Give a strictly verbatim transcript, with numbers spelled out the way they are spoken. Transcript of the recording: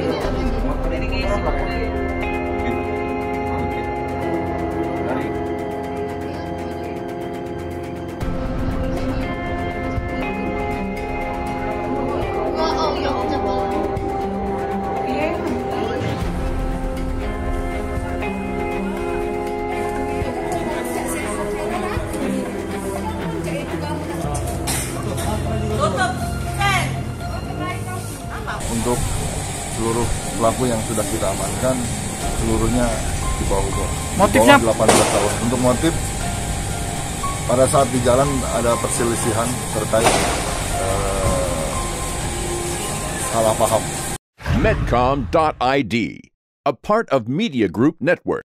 Untuk seluruh pelaku yang sudah kita amankan, seluruhnya di bawah umur. Motifnya delapan belas tahun. Untuk motif, pada saat di jalan ada perselisihan terkait uh, salah paham. Medcom dot I D, a part of Media Group Network.